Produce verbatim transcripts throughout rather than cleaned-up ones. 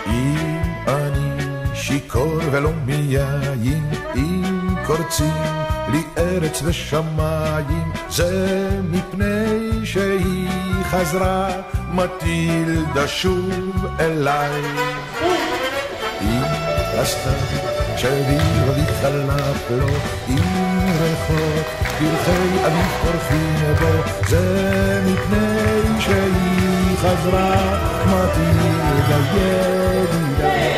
אם אני שיכור ולא מיין, אם קורצים לי ארץ ושמיים, זה מפני שהיא חזרה מטילדה שוב אליי. אם עשתה שבירה מתחלף לו, אם רחוק פרחי אביב פורחים בו, זה מפני שהיא חזרה מטילדה ידידה.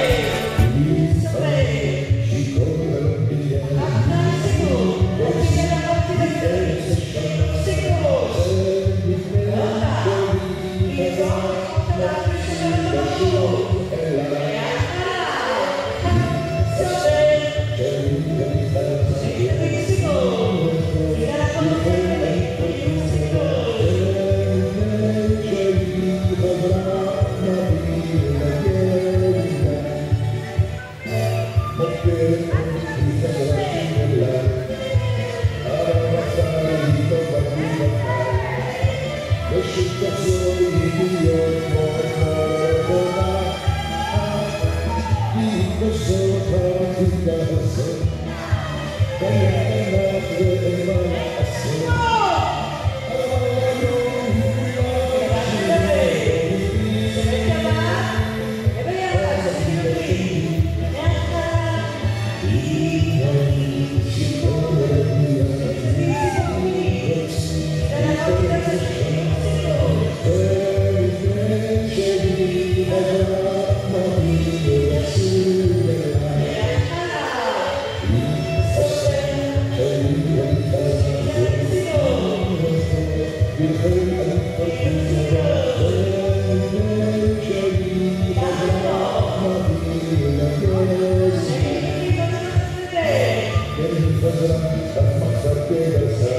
Thank you.